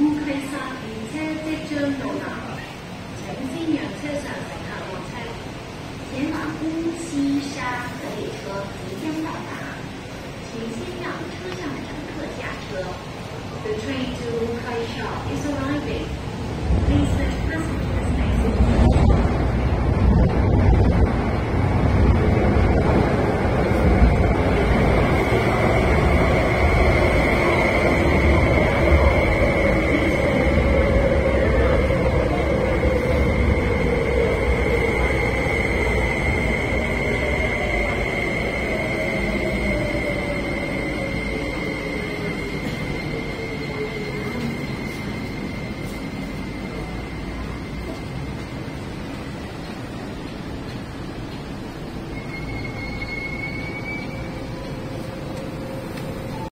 乌溪沙列車即將到達，請先讓車上乘客落車。前往乌溪沙的列車即將到達，請先讓車上的乘客下車。The train to Ukaisha is arriving.